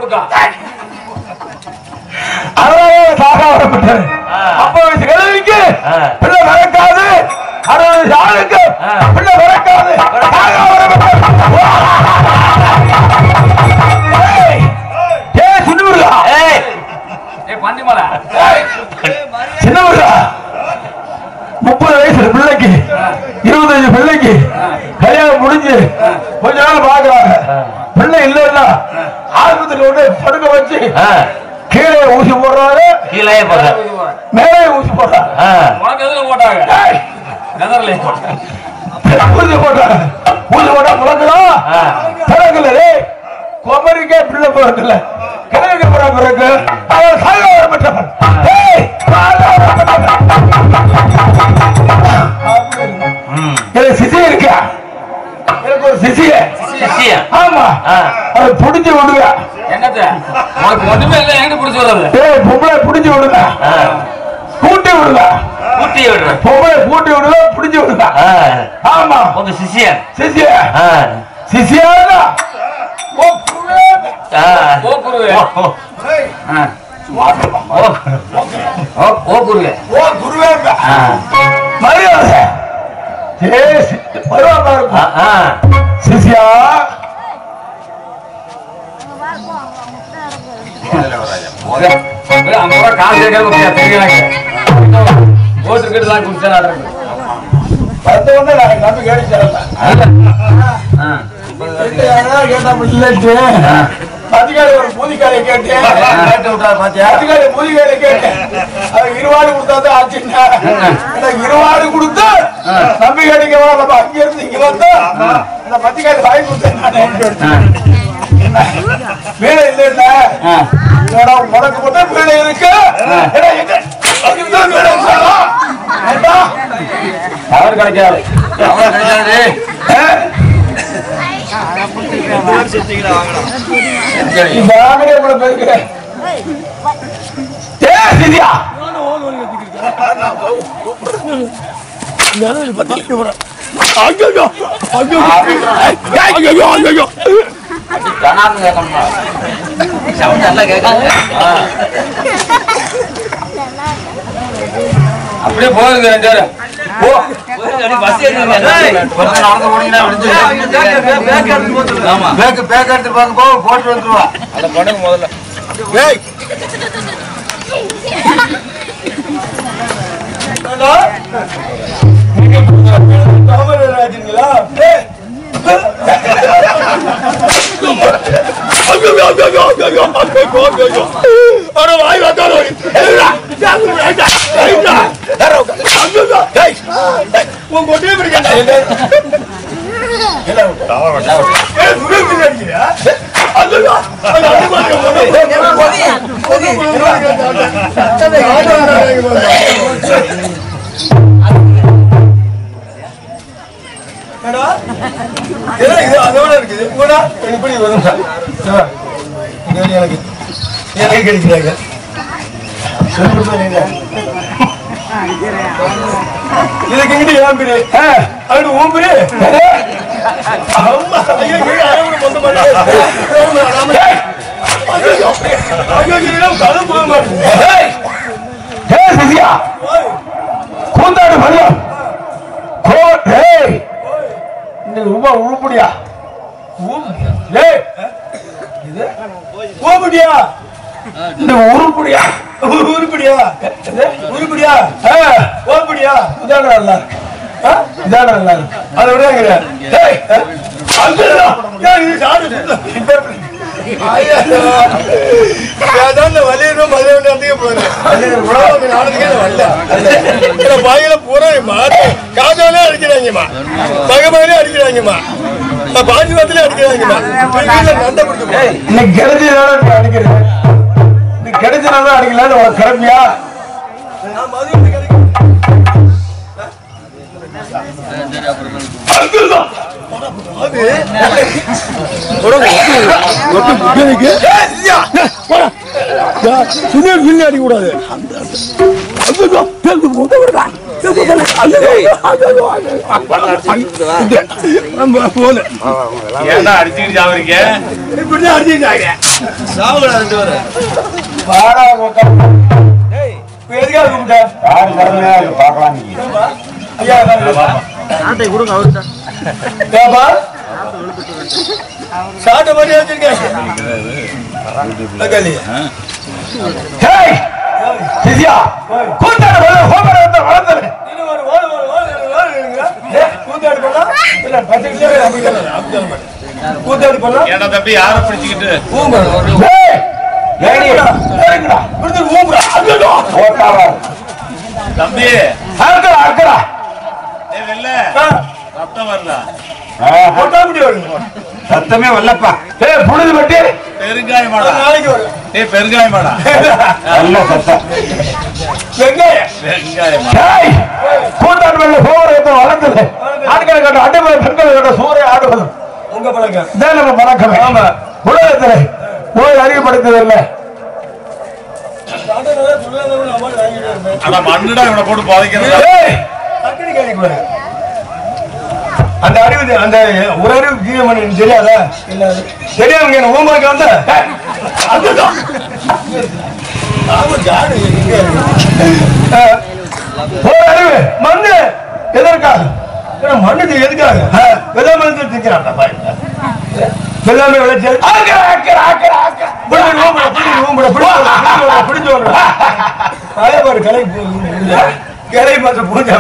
புடுக்கா அதனால சாகா வரப்பட்டது. 50 வயசு கிழவிக்கு பிள்ளை பிறக்காது, 60 வயசு ஆளுக்கு பிள்ளை பிறக்காது, சாகா வரப்பட்டது. சின்ன முருகா, பண்டிமலை சின்ன முருகா, 30 வயசு பிள்ளைக்கு 25 பிள்ளைக்கு கல்யாணம் முடிஞ்சு கொஞ்ச நாள் பாக்குறாங்க. பிள்ளை இல்லைன்னா ஆஸ்பத்திரி கொண்டு படுக்க வச்சு கீழே ஊசி போடுறாரு, கீழே மேலே ஊசி போடுறாரு. உனக்கு எதுல போட்டாங்க? ஊசி போட்டாங்க. ஊசி போட்டா பிறக்கலாம், பிறக்கல. குமரிக்கே பிள்ளை பிறக்கல, கிழக்கு பிறகு அவர் சாக வரப்பட்டவன். எனக்கு சிசி இருக்கா? எனக்கு ஒரு சிசிய. ஆமா, அதை புடிச்சு விடுங்க. என்னத்த உனக்கு ஒண்ணுமே இல்லை, எங்க புடிச்சு விடுறது? பொம்பளை புடிச்சு விடுங்க, கூட்டி விடுங்க. கூட்டி விடுறேன். பொம்பளை கூட்டி விடுங்க, புடிச்சு விடுங்க. ஆமா, உங்க சிசியன் சிசிய சிசியா மரியாதை சிசியா காசு ஓட்டுக்கிட்டு தான் குடிச்சா நம்பி அதிகாரி ஒரு பூதிக்காரை கேட்டேன், அதிகாரி பூதிக்காரை கேட்டேன். இருவாடு கொடுத்தா ஆச்சுன்னா இருவாடு கொடுத்து நம்பி கேட்டீங்க. நம்ம அங்க இருந்து இங்க வந்தா இந்த பத்திரிகாரி வாங்கி கொடுத்தேன். வீடு இல்லைன்னா உனக்கு மட்டும் வீடு இருக்கு. அவர் கிடைக்காது, அவர் கிடைக்காது. அப்படியே போகுது ரெண்டு பேரும். போட்டு வந்துருவா அதை பண்ணுங்க முதல்ல. ராஜுங்களா வாய் உன் கொட்டே பிடிக்க அதோட இருக்குது கூட எப்படி வரும் எனக்கு எனக்கு கிடைக்கிறாங்க. இதுக்கு இங்கிட்டு ஏன் பேரு அது உன் பேரு கூந்தாடு பள்ளம் ரொம்ப உருப்படியா உருப்படியா இந்த உருப்படியா உருப்படியா உருப்படியா உருப்படியா இதான நல்லா இதான நல்லா அதை விட வலியும் மதியம் பாயில பூரா காஜாலே அடிக்கிறாங்கம்மா, பகவானே அடிக்கிறாங்கம்மா, பாஜிபத்திலே அடிக்கிறாங்கம்மா. நண்டை கொடுத்து இன்னைக்கு கிடைச்சதால அடிக்கிறேன், இன்னைக்கு கிடைச்சதால அடிக்கல உனக்கு கிளம்பியா அடிக்கூடாது. ஏன்டா அடிச்சுக்கிட்டு சாவறீங்க? இப்படிதான் அடிச்சுட்டாங்க. சாவுடா 2 பேரும். வாடா எதுக்காக கூப்பிட்ட? பாக்கலாம் ஐயா நாட்டை கொடுங்க அவர்கிட்ட. ஏப்பா சாட்டை மாதிரி வச்சிருக்கேன். ஏன்டா தம்பி யார பிடிச்சுக்கிட்டு தம்பி ரத்தம் வரல சத்தமே வரலப்பா. புழுது பட்டி பெருங்காயமாடா நாளைக்கு வரும். பெருங்காயமாடா நல்ல சத்தம். வெங்காயமா கூட்டான் வெள்ள சோறு வளர்ந்தது. ஆட்களை கட்ட அடிமை பெண்களை கட்ட சூறை ஆடுவது உங்க பழக்கம். இதான் நம்ம பழக்கம். ஆமா உலகத்துல நோய் அறிவுப்படுத்ததில்லை. ஆனா மண்ணுடா இவனை போட்டு பாதிக்கிறது. அந்த அறிவு அந்த ஒரு அறிவு ஜீவன் தெரியாதா? தெரியாம என்ன ஹோம்ஒர்க் வந்த ஒரு அறிவு மண்ணு எதற்காக? மண்ணுக்கு எதுக்காக? வெள்ளாமை திக்கிறான் வெள்ளாமை விளைச்சல் பிடிச்சு கலை கிளை பார்த்து புரிஞ்ச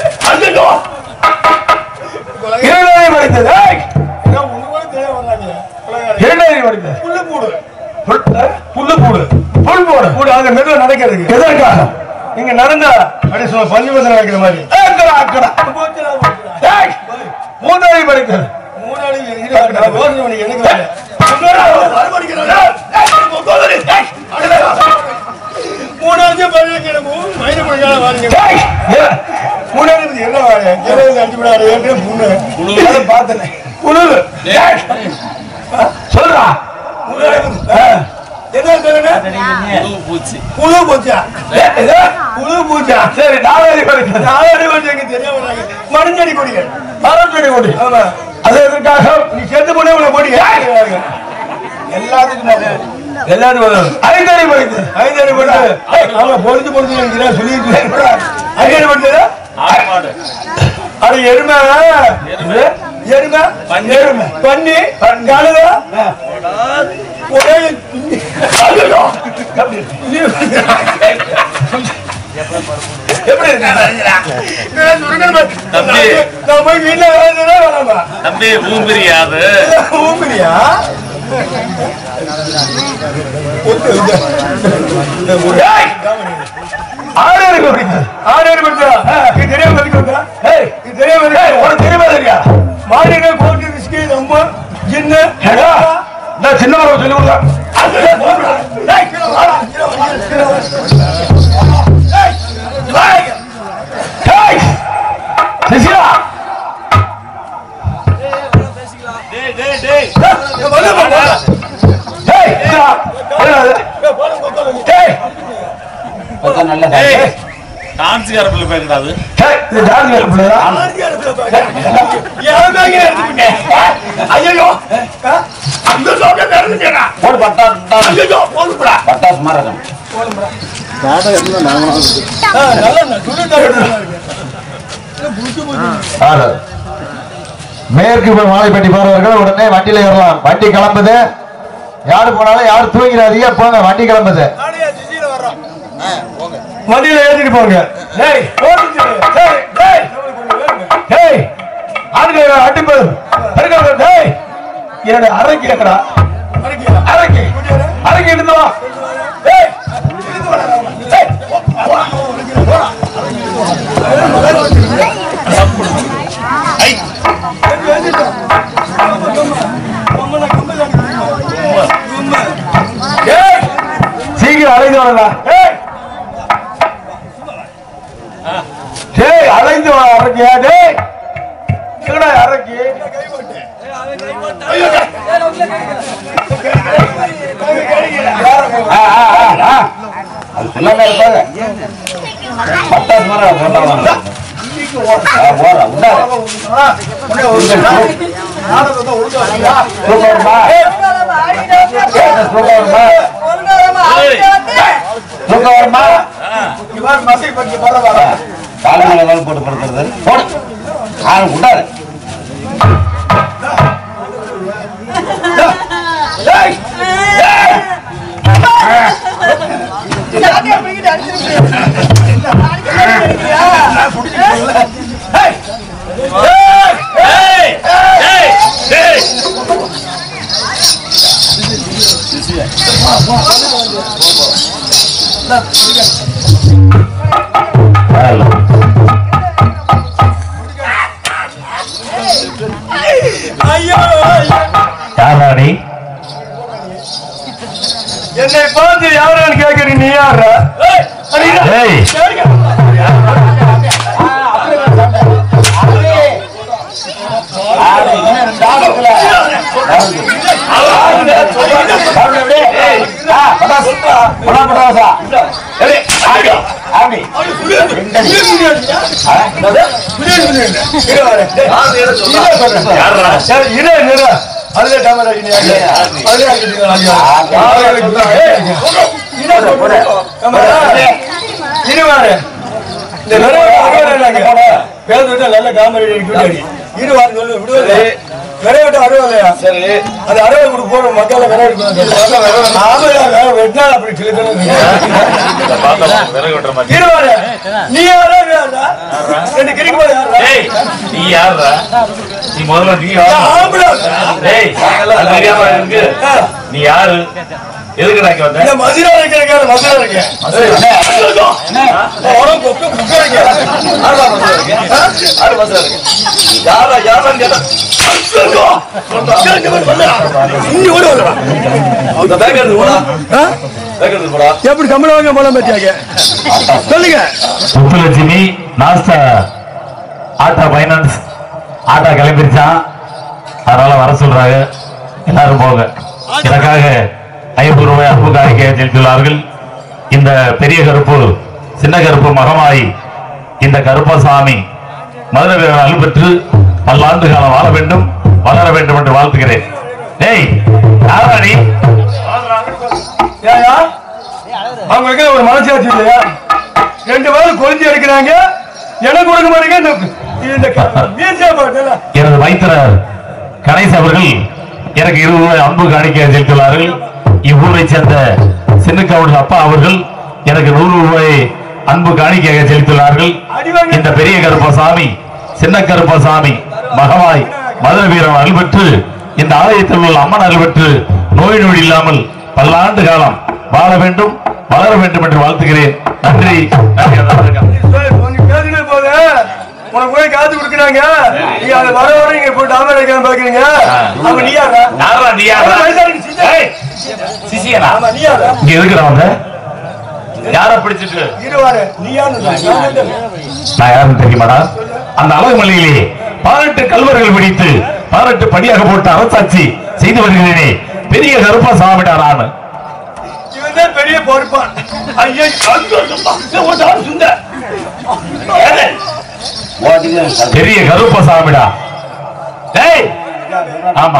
நடக்கிறதுக்கு எதற்காக? நீங்க நடந்தா அப்படி சொல்ல பஞ்சபசம் நடக்கிற மாதிரி மூணாளி படிக்கிறது. சொல்றா சரி மருந்தடி கொடிகள் மரத்தடி கொடி அது எதற்காக? நீ செத்து போன போடி எல்லாத்துக்கும் எல்லாரும் ஐந்தடி படித்து ஐந்தடி படித்து பொறுத்து பொறுத்து சொல்லிட்டு ஐந்தடி படித்தது அது எருமை எருமை எருமை பண்ணி கழுத ஒரே எப்படி தம்பி ஊம்பிரியாது ஊம்பிரியா சின்ன டான்ஸ்கார பிள்ளை பேருடாது பட்டாசு மாதிரி மேற்கு மாலைப்பட்டி போறவர்கள் உடனே வண்டியில ஏறலாம். வண்டி கிளம்புது. யாரு போனாலும் யாரு தூங்கிறாதீங்க. போங்க, வண்டி கிளம்புது. வண்டியில ஏற்றிட்டு போங்க. அடிப்பது என்னோட அரைக்கு ஏற்றா அரைக்கு அரைக்கு இருந்து வா. சீக்கிரம் அழைந்து வரலாம். அழைந்து அரக்கியா அரக்கி அது சொல்லாம இருப்பாங்க. பட்டாசு மாதிரி போட்டு படுக்கிறது போடு உண்டாரு யாராடி என்னை பார்த்து யாரான்னு கேட்கறீங்க நீ யாரா அதுல கேமரா நல்ல காமெடி விடுவது விரைவிட்டு அறுவலையா சரி அது அறுவை கொடுக்க போற மக்களை வெட்டினா அப்படி நீ யாரா நீ யாரா நீ முதல்ல நீ யாரு எதுக்கு நான் வந்தேன் மதுரை வைக்கிறேன் மதுரை வைக்கிறேன் எப்படி கமலவாங்க போலாம் பத்தியாங்க சொல்லுங்க முத்துலட்சுமி நாஸ்தா ஆட்டா பைனான்ஸ் ஆட்டா கிளம்பிருச்சான் அதனால வர சொல்றாங்க எல்லாரும் போங்க எனக்காக 500 ரூபாய் அன்பு காணிக்கை செலுத்தியுள்ளார்கள் இந்த பெரிய கருப்பு சின்ன கருப்பு மகமாயி இந்த கருப்பசாமி மதுரை வீரன் அருள் பெற்று பல்லாண்டு காலம் வாழ வேண்டும் வளர வேண்டும் என்று வாழ்த்துகிறேன். டேய் யாரா நீ அவங்க ஒரு மனசாட்சி இல்லையா 2 பேரும் கொலிஞ்சு எடுக்கிறாங்க எனக்கு கொடுக்க மாட்டேங்க எனது மைத்திரர் கணேஷ் அவர்கள் எனக்கு 20 ரூபாய் அன்பு காணிக்கை செலுத்தியுள்ளார்கள். இவ்வூரை சேர்ந்த சின்னக்கவுண்ட் அப்பா அவர்கள் எனக்கு 100 ரூபாய் அன்பு காணிக்கையாக செலுத்தியுள்ளார்கள். இந்த பெரிய கருப்பசாமி சின்ன கருப்பசாமி மகமாய் மதுரை வீரன் அருள் பெற்று இந்த ஆலயத்தில் உள்ள அம்மன் அருள் பெற்று நோய் நொடி இல்லாமல் பல்லாண்டு காலம் வாழ வேண்டும் வளர வேண்டும் என்று வாழ்த்துகிறேன். நன்றி. உனக்கு போய் காத்து கொடுக்குறாங்க நீங்க அதை வர வர இங்க போய் டாமர் வைக்காம பாக்குறீங்க அவங்க நீ யாரா நீ யாரா சிசியனா இங்க இருக்கிறவங்க யார பிடிச்சிட்டு நான் யாருன்னு தெரியுமாடா? அந்த அழகுமலையிலே 18 கல்வர்கள் பிடித்து 18 படியாக போட்டு அரசாட்சி செய்து வருகிறேனே பெரிய கருப்பசாமிடா நான். இவன் பெரிய பொறுப்பான் பெரிய கருப்பசாமிடா. டேய் ஆமா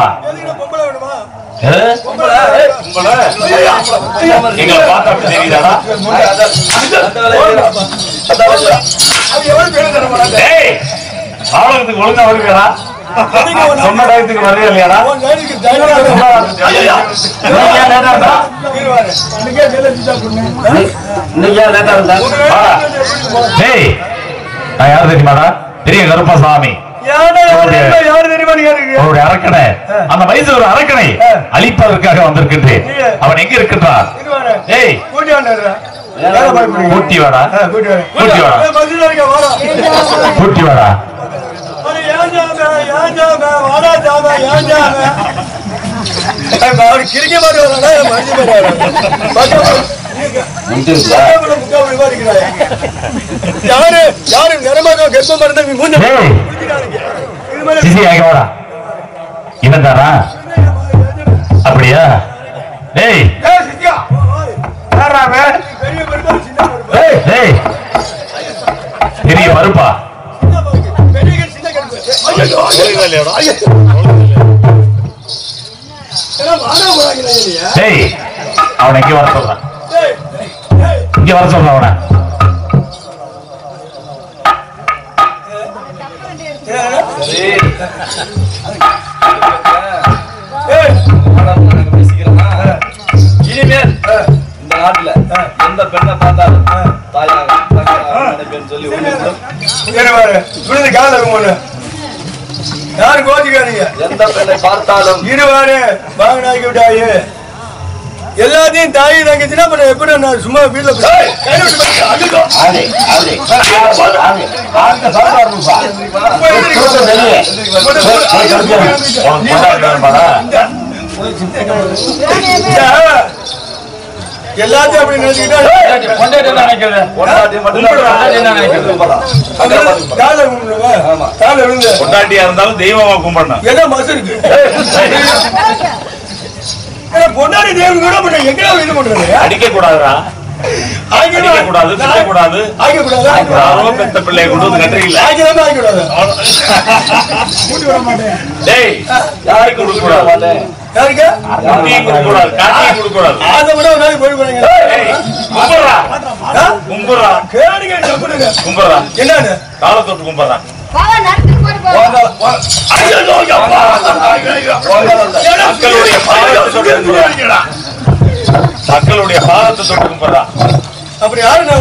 எங்களை பார்த்தா அப்படி தெரியுதாடா? டேய் ஆளுக்கு ஒழுங்கா வருகிறா சொன்ன டயத்துக்கு வரவே இல்லையாடா? டேய் நான் யாரு தெரியுமாடா? பெரிய கருப்பசாமி அரக்கனை அந்த மைசூர் அரக்கனை அழிப்பதற்காக வந்திருக்கின்றேன். அவன் எங்க இருக்கின்றான்? கூட்டி வாடா கூட்டி வாடா கூட்டி வாடா. கிரிக்க யாரு யாரு நிறமாக கர்ப்பம் இவன்தாரா? அப்படியா? டேய் பெரிய பருப்பா டேய் அவனை இங்க வர சொல்றான், இங்க வர சொல்றான் அவனை. இனிமேல் இந்த நாட்டுல எந்த பெண்ணை பார்த்தாலும் தாயாக நினைப்பேன்னு சொல்லி யாரு கோச்சிக்காதீங்க. எந்த பெண்ணை பார்த்தாலும் இருவாரு வாங்கினாக்கி விட்டாயே எல்லாத்தையும் தாயி தங்கச்சுன்னா அப்புறம் எப்படி நான் சும்மா வீட்டுல எல்லாத்தையும் அப்படி நினைச்சுக்கிட்டா கொண்டாட்டியா இருந்தாலும் தெய்வமா கும்பிடணும். ஏதோ மசு இருக்கு பொன்னாடி தேவன் கூட எங்க இது பண்றது அடிக்க கூடாதுடா, அடிக்க கூடாது, திட்ட கூடாது. யாரோ பெத்த பிள்ளைய கொண்டு வந்து கட்டுறீங்களா? டேய் யாருக்கு கொடுக்க கூடாது, குட்டியும் கொடுக்க கூடாது, காட்டியும் கொடுக்க கூடாது. கும்பிடுறா கும்பிடுறா என்னன்னு காலை தொட்டு கும்பிடுறா. மக்களுடைய பாதத்தை தொட்டு கும்பிடுறா. அப்படி யாரு நான்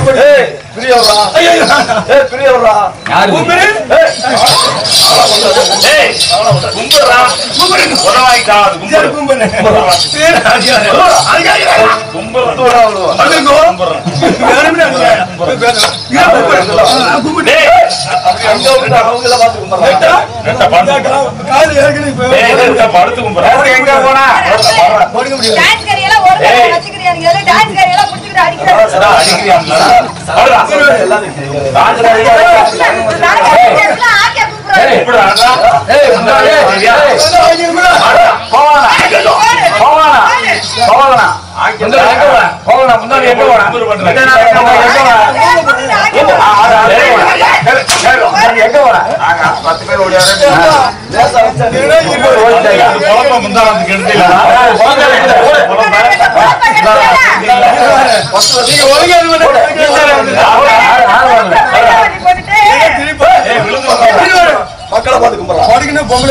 படுத்து கும்பிடுறா. எங்க போனா மக்களை பார்த்து கும்பிடுறா பொம்பளை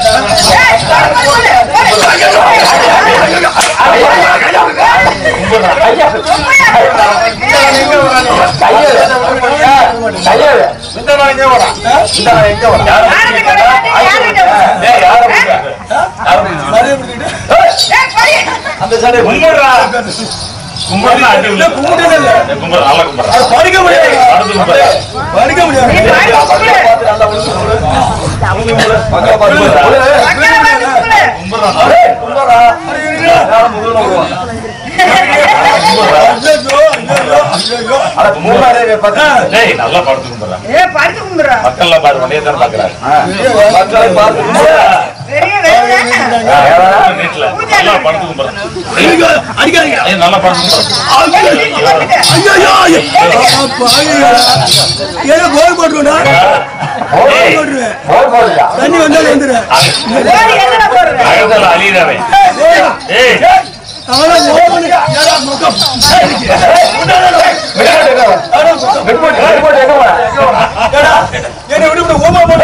அந்த சடை நல்லா படுத்து கும்பிடுறா. மக்கள் பாரு மணியத்தான் பாக்குறாரு. மக்களை பார்த்து வீட்டுல நல்லா படுத்து கும்பிடுறா. நல்லா படுத்து போர் போட்டுடா தண்ணி வந்தாலும் வந்துடு அழியவே என்ன விட்டு ஓமா போட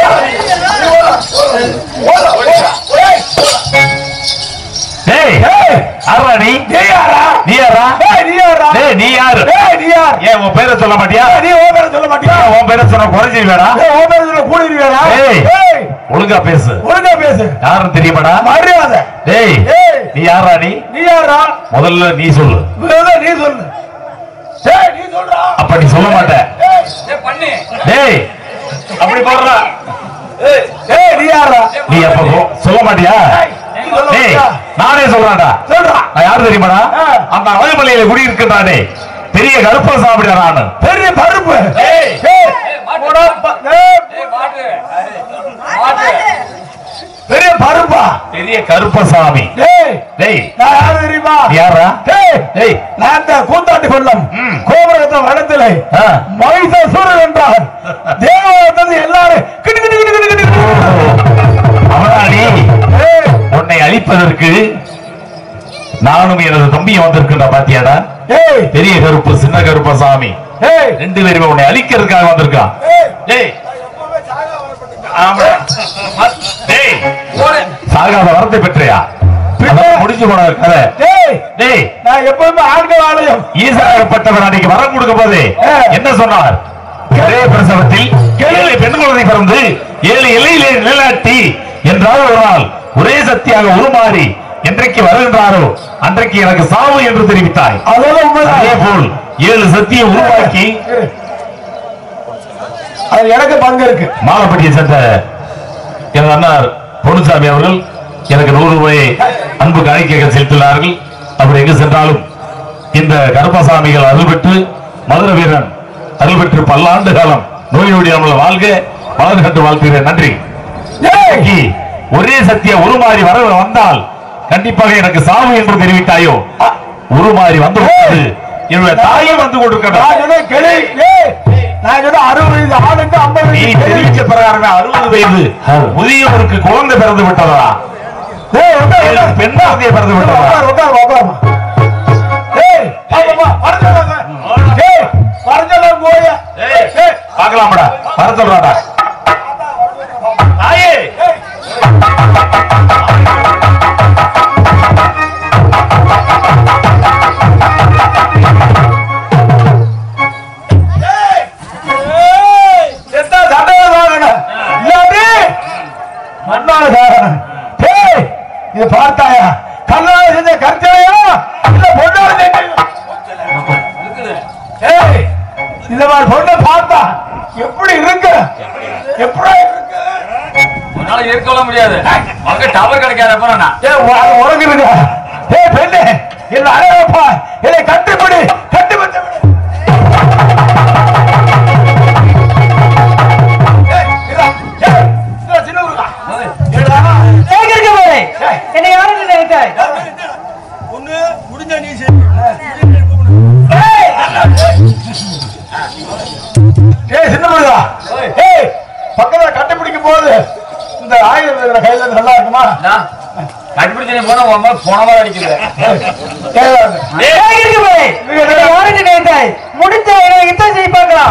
பேரை சொல்ல மாட்டியா? உன் பேரை சொன்ன குறைஞ்சிருவேடா, கூடிருவேடா. ஒழுங்கா பேசு, ஒழுங்கா பேசு. யாரும் தெரியுமாடா? மரியாதை. டேய் நீ யாரா? நீ யாரா? முதல்ல நீ சொல்லு, நீ சொல்லு. நீ சொல்றா. அப்ப நீ சொல்ல மாட்ட. டேய் அப்படி போடுறா. நீ யாரா? நீ அப்ப சொல்ல மாட்டியா? நானே சொல்றான்டா. சொல்றான் யாரு தெரியுமாடா? அந்த அழகுமலையில குடியிருக்கின்றானே பெரிய கருப்ப சாப்பிட நானு. பெரிய பருப்பு. பெரிய பருப்பா பெரிய கருப்பசாமி. டேய் டேய் நான் யாரு தெரியுமா? யாரா? டேய் டேய் நான் இந்த கூத்தாட்டி கொல்லம் கோபுரத்தை வடத்திலே மகிஷாசுரன் என்றார் தேவதத்தை எல்லாரும் கிடு கிடு கிடு கிடு கிடு. அவனாடி உன்னை அழிப்பதற்கு நானும் எனது தம்பியும் வந்திருக்கின்ற பாத்தியாடா. ஏய் பெரிய கருப்பு சின்ன கருப்பசாமி ஏய் ரெண்டு பேருமே உன்னை அழிக்கிறதுக்காக வந்திருக்கான். டேய் ஆமா. டேய் சாகாத வரத்தை பெற்றையா? முடிஞ்சு போன கதை. டேய் டேய் நான் எப்பவுமே ஆண்கள் ஆலயம் ஈசாகப்பட்டவர் அன்னைக்கு வரம் கொடுக்கும் போது என்ன சொன்னார்? ஒரே பிரசவத்தில் 7 பெண் குழந்தை பிறந்து 7 இலையிலே நிலநாட்டி என்றால் ஒரு நாள் ஒரே சக்தியாக உருமாறி என்றைக்கு வருகின்றாரோ அன்றைக்கு எனக்கு சாவு என்று தெரிவித்தாய். அதோட அதே போல் 7 சக்தியை உருவாக்கி அது எனக்கு பங்கு இருக்கு. மாலப்பட்டியை சேர்ந்த எனது அண்ணார் பொன்னுசாமி அவர்கள் எனக்கு 100 ரூபாயை அன்பு காணிக்கைகள் செலுத்தினார்கள். அவர் எங்கு சென்றாலும் இந்த கருப்பசாமிகள் அருள் பெற்று மதுர வீரன் அருள் பெற்று பல்லாண்டு காலம் நோய் நொடியாமல் வாழ்க வளர் கண்டு வாழ்த்துகிறேன். நன்றி. ஒரே சத்திய உருமாறி வர வந்தால் கண்டிப்பாக எனக்கு சாவு என்று தெரிவித்தாயோ? உருமாறி வந்து என்னுடைய தாயை வந்து கொடுக்கிறார். நான் 60 வயது ஆளுக்கு 50 நீ தெரிவித்த பிரகாரமே 60 வயது முதியவருக்கு குழந்தை பிறந்து விட்டதா? பெண் குழந்தையை பிறந்து விட்டதா? பார்க்கலாமடா வர சொல்றாடா. தாயே இது பார்த்தாயா? கண்ணால செஞ்ச கற்சலையா இல்ல பொண்ணோட இந்த மாதிரி பொண்ணை பார்த்தா எப்படி இருக்கு? எப்படி உன்னால இருக்கவே முடியாது. அங்க டவர் கிடைக்காதப்ப உறங்குங்க. ஏய் பெண்ணே என்ன அழகப்பா என்னை கட்டுப்படி கட்டுப்பட்டு என்னை யாரும் நினைத்தாய் ஒண்ணு முடிஞ்ச நீ சின்னமுருகா பக்கத்துல கண்டுபிடிக்கும் போது இந்த ஆயுதம் கையில நல்லா இருக்குமா? கண்டுபிடிச்சு போனா போன மாதிரி அடிக்குது. யாரும் நினைத்தாய் முடிஞ்ச யுத்தம் செய்ய பார்க்கலாம்.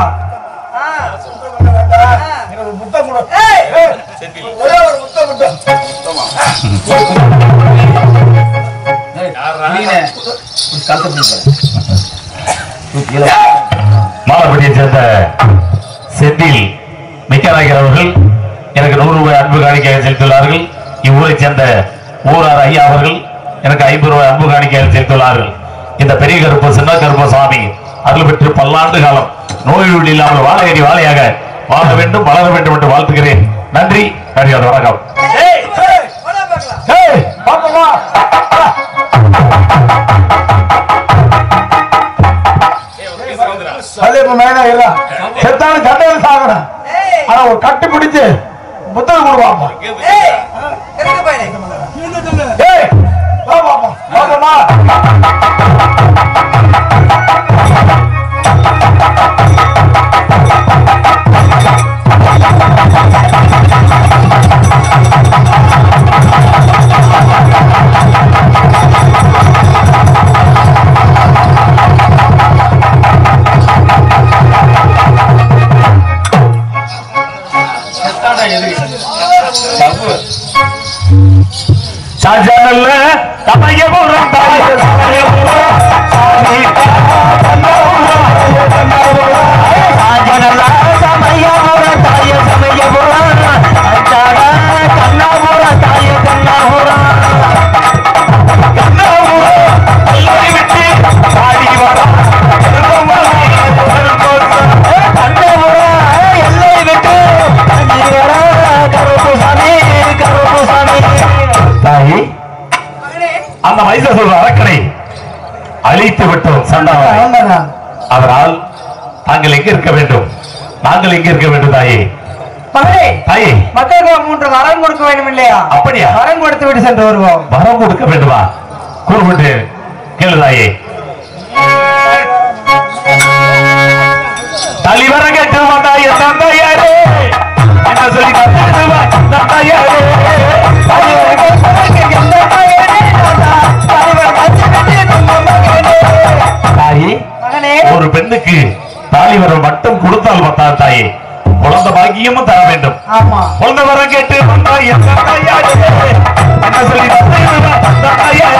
முத்தம் கூட ஒரே ஒரு முத்தம் முத்தம் மாலப்பட்டியை சேர்ந்த செந்தில் மிக்கநாயகர் அவர்கள் எனக்கு 100 ரூபாய் அன்பு காணிக்கையாக செலுத்தியுள்ளார்கள். இவ்வூரை சேர்ந்த ஊரார் ஐயா அவர்கள் எனக்கு 50 ரூபாய் அன்பு காணிக்கையாக செலுத்தியுள்ளார்கள். இந்த பெரிய கருப்பு சின்ன கருப்பசாமி அருள் பெற்று பல்லாண்டு காலம் நோய் இல்லாமல் வாழையடி வாழையாக வாழ வேண்டும் வளர வேண்டும் என்று வாழ்த்துகிறேன். நன்றி. நன்றி. வணக்கம். செத்தாலும் சண்டையில் சாகணும். ஆனா ஒரு கட்டு பிடிச்சு புத்தகம் கொடுப்பாங்க. சாஜனல்ல தமையபுரம் அந்த மைசூர் அரக்கனை அழித்து விட்டோம் சண்டாளன். அதனால் தாங்கள் எங்க இருக்க வேண்டும்? நாங்கள் எங்க இருக்க வேண்டும் தாயே? தாயே மக்களுக்கு 3 வரம் கொடுக்க வேண்டும் இல்லையா? அப்படியா? வரம் கொடுத்து விட்டு சென்று வருவோம். வரம் கொடுக்க வேண்டுமா? கூறுகிட்டு கேளு தாயே. தலைவர கேட்டு வந்தாயே தந்தையாரே என்ன சொல்லி தந்தையாரே தாயே ஒரு பெண்ணுக்கு தாலிவரம் மட்டும் கொடுத்தால் பார்த்தா தாயே குழந்தை பாக்கியமும் தர வேண்டும். குழந்தை வர கேட்டு வந்தாயே தந்தையாரே என்ன சொல்லி தந்தையாரே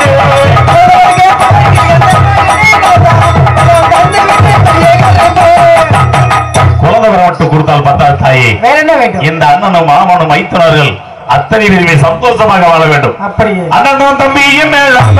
குழந்தை வர மட்டும் கொடுத்தால் பார்த்தா தாயே இந்த அண்ணனும் மாமனும் மைத்துனர்கள் அத்தனை பேருமே சந்தோஷமாக வாழ வேண்டும். அண்ணனும் தம்பியும்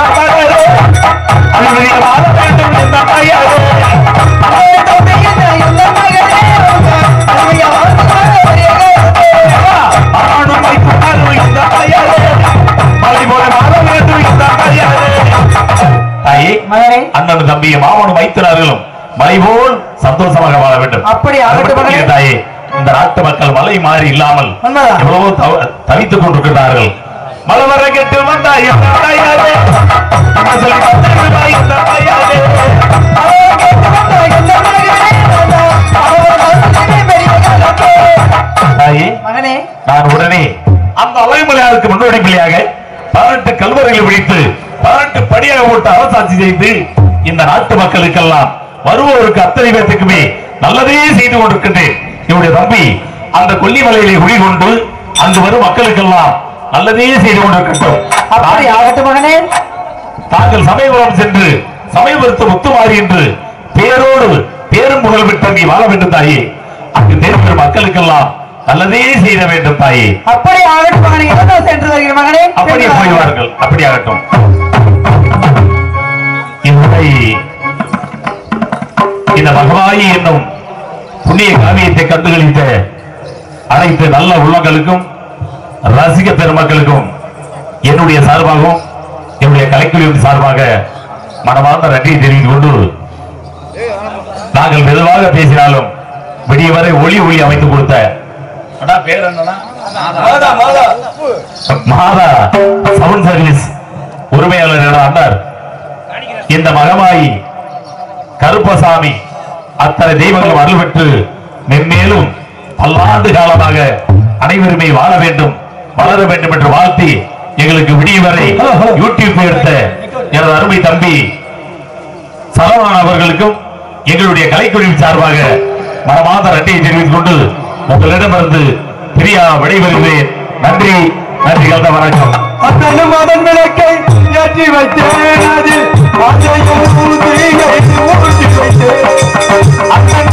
தாயே அண்ணனும் தம்பியும் மாமனும் மைத்துனர்களும் மலை போல் சந்தோஷமாக வாழ வேண்டும். தாயே இந்த நாட்டு மக்கள் மலை மாறி இல்லாமல் எவ்வளவோ தவித்துக் கொண்டிருக்கிறார்கள். மலை வர கேட்டு வந்தாயே நான் உடனே அந்த அலைமலையாருக்கு முன்னோடி பிள்ளையாக 18 கல்வர்களை பிடித்து 18 படியாக போட்டு அரசாட்சி செய்து இந்த நாட்டு மக்களுக்கெல்லாம் வருவோருக்கு அத்தனை பேத்துக்குமே நல்லதே செய்து கொண்டிருக்கின்றேன். என்னுடைய தம்பி அந்த கொல்லிமலையிலே குடிகொண்டு அங்கு வரும் மக்களுக்கெல்லாம் நல்லதே செய்து கொண்டிருக்கட்டும். தாங்கள் சமயபுரம் சென்று சமயபுரத்து முத்துமாறி என்று பேரோடு பேரும் புகழ் பெற்ற நீ வாழ வேண்டும் தாயே. அங்கு தேர்வு மக்களுக்கெல்லாம் நல்லதே செய்ய வேண்டும் தாயே. அப்படி ஆகட்டும் சென்று வருகிற மகனே. அப்படியே போய்வார்கள். அப்படி ஆகட்டும். இந்த மகவாயி என்னும் புண்ணிய காவியத்தை கண்டுகளித்த அனைத்து நல்ல உள்ளங்களுக்கும் ரசிக பெருமக்களுக்கும் என்னுடைய சார்பாகவும் என்னுடைய கலைக்குழுவின் சார்பாக மனமார்ந்த நன்றியை தெரிவித்துக் கொண்டு நாங்கள் மெதுவாக பேசினாலும் விடிய வரை ஒளி அமைத்துக் கொடுத்த பேர் என்னன்னா மாதா சவுண்ட் சர்வீஸ் உரிமையாளர் அண்ணார் இந்த மகமாயி கருப்பசாமி அத்தனை தெய்வங்களும் அருள் பெற்று மென்மேலும் பல்லாண்டு காலமாக அனைவருமே வாழ வேண்டும் வளர வேண்டும் என்று வாழ்த்தி எங்களுக்கு விடிய வரை யூடியூப் எடுத்த எனது அருமை தம்பி சரவணன் அவர்களுக்கும் எங்களுடைய கலைக்குழுவின் சார்பாக மனமார்ந்த நன்றியை தெரிவித்துக் கொண்டு உங்களிடமிருந்து பிரியா விடைபெறுகிறேன். நன்றி நன்றி கலந்த வணக்கம். அதன் விளக்கை ஏற்றி வைத்தேன்